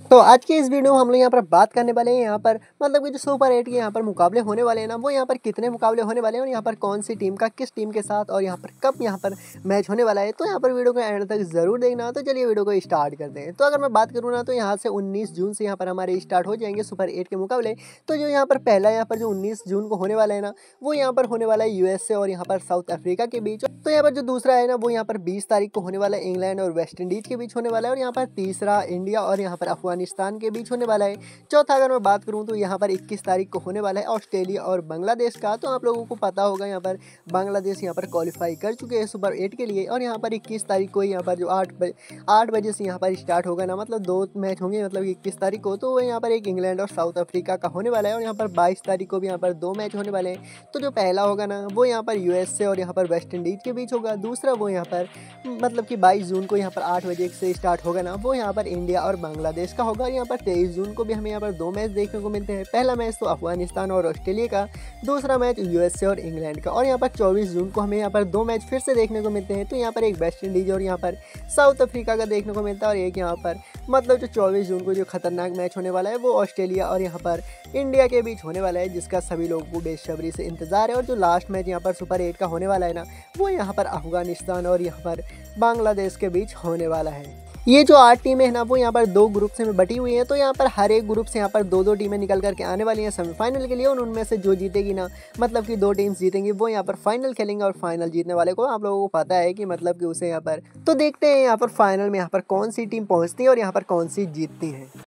तो आज की इस वीडियो में हम लोग यहाँ पर बात करने वाले हैं यहाँ पर मतलब कि जो सुपर 8 के यहाँ पर मुकाबले होने वाले हैं ना, वो यहाँ पर कितने मुकाबले होने वाले हैं और यहाँ पर कौन सी टीम का किस टीम के साथ और यहाँ पर कब यहाँ पर मैच होने वाला है। तो यहाँ पर वीडियो को एंड तक जरूर देखना। तो चलिए वीडियो को स्टार्ट करते हैं। तो अगर मैं बात करूँ ना, तो यहाँ से 19 जून से यहाँ पर हमारे स्टार्ट हो जाएंगे सुपर 8 के मुकाबले। तो जो यहाँ पर पहला यहाँ पर जो 19 जून को होने वाला है ना, वो यहाँ पर होने वाला है यूएसए और यहाँ पर साउथ अफ्रीका के बीच। तो यहाँ पर जो दूसरा है ना, वो यहाँ पर 20 तारीख को होने वाला है इंग्लैंड और वेस्ट इंडीज के बीच होने वाला है। और यहाँ पर तीसरा इंडिया और यहाँ पर अफगानिस्तान के बीच होने वाला है। चौथा अगर मैं बात करूँ तो यहाँ पर 21 तारीख को होने वाला है ऑस्ट्रेलिया और बांग्लादेश का। तो आप लोगों को पता होगा यहाँ पर बांग्लादेश यहाँ पर क्वालिफाई कर चुके हैं सुपर 8 के लिए। और यहाँ पर 21 तारीख को यहाँ पर जो 8 बजे से यहाँ पर स्टार्ट होगा ना, मतलब 2 मैच होंगे मतलब 21 तारीख को। तो यहाँ पर एक इंग्लैंड और साउथ अफ्रीका का होने वाला है। और यहाँ पर 22 तारीख को भी यहाँ पर 2 मैच होने वाले हैं। तो जो पहला होगा ना, वो यहाँ पर यूएसए और यहाँ पर वेस्ट इंडीज के बीच होगा। दूसरा वो यहाँ पर मतलब कि 22 जून को यहाँ पर 8 बजे से स्टार्ट होगा ना, वो यहाँ पर इंडिया और बांग्लादेश का होगा। और यहाँ पर 23 जून को भी हमें यहाँ पर 2 मैच देखने को मिलते हैं। पहला मैच तो अफगानिस्तान और ऑस्ट्रेलिया का, दूसरा मैच यूएसए और इंग्लैंड का। और यहाँ पर 24 जून को हमें यहाँ पर 2 मैच फिर से देखने को मिलते हैं। तो यहाँ पर एक वेस्ट इंडीज और यहाँ पर साउथ अफ्रीका का देखने को मिलता है। और एक यहाँ पर मतलब जो 24 जून को जो खतरनाक मैच होने वाला है, वो ऑस्ट्रेलिया और यहाँ पर इंडिया के बीच होने वाला है, जिसका सभी लोगों को बेसब्री से इंतजार है। और जो लास्ट मैच यहाँ पर सुपर 8 का होने वाला है ना, वो यहाँ पर अफगानिस्तान और यहाँ पर बांग्लादेश के बीच होने वाला है। ये जो 8 टीमें हैं ना, वो यहाँ पर 2 ग्रुप से में बटी हुई हैं। तो यहाँ पर हर एक ग्रुप से यहाँ पर 2-2 टीमें निकल करके आने वाली हैं सेमीफाइनल के लिए। और उनमें से जो जीतेगी ना, मतलब कि 2 टीम्स जीतेंगी, वो यहाँ पर फाइनल खेलेंगे। और फाइनल जीतने वाले को आप लोगों को पता है कि मतलब कि उसे यहाँ पर तो देखते हैं यहाँ पर फाइनल में यहाँ पर कौन सी टीम पहुँचती है और यहाँ पर कौन सी जीतती है।